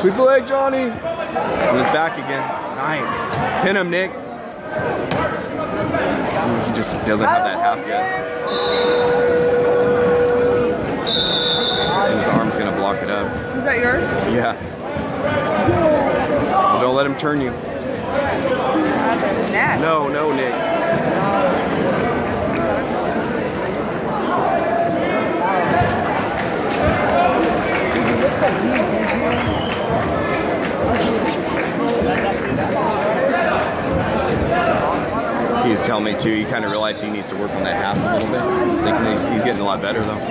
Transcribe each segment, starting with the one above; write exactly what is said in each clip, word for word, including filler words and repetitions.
Sweep the leg, Johnny. On his back again. Nice. Pin him, Nick. He just doesn't have that half yet. And his arm's gonna block it up. Is that yours? Yeah. Well, don't let him turn you. No, no, Nick. He's telling me too, he kind of realized he needs to work on that half a little bit. He's thinking he's, he's getting a lot better though.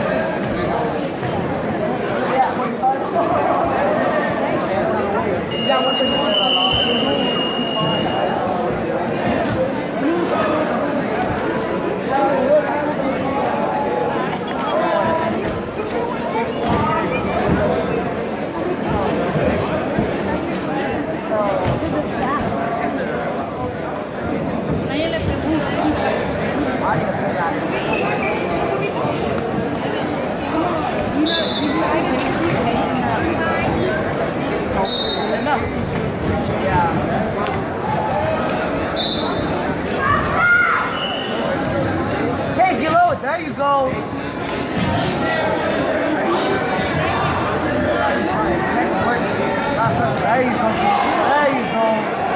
Hey, Gilo, there you go. There you go. There you go.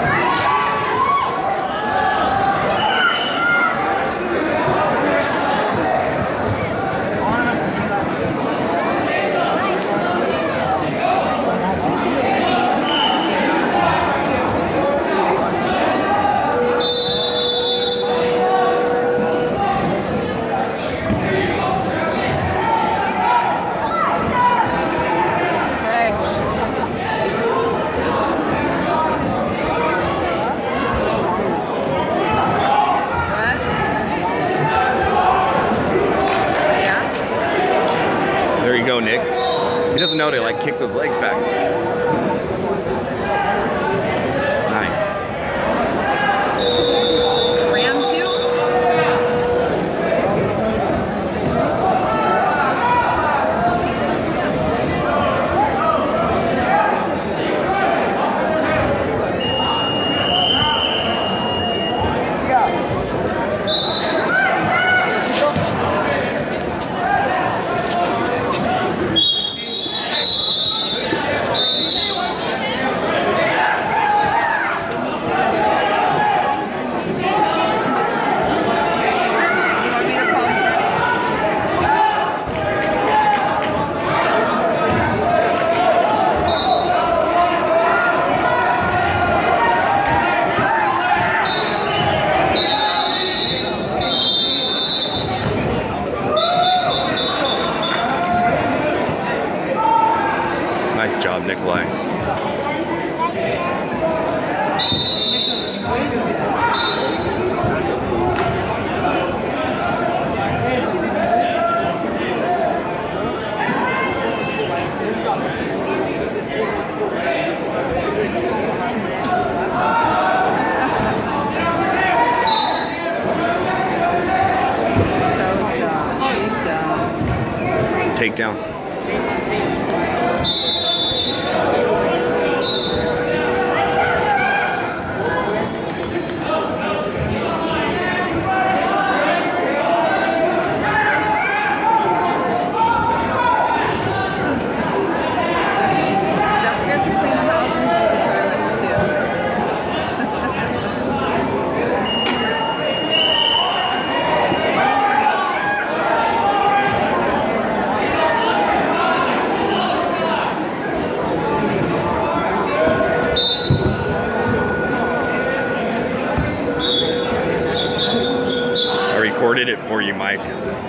There you go, Nick. He doesn't know to like kick those legs back. Nice. Rams you? Nice job, Nikolai. Takedown. Recorded it for you, Mike.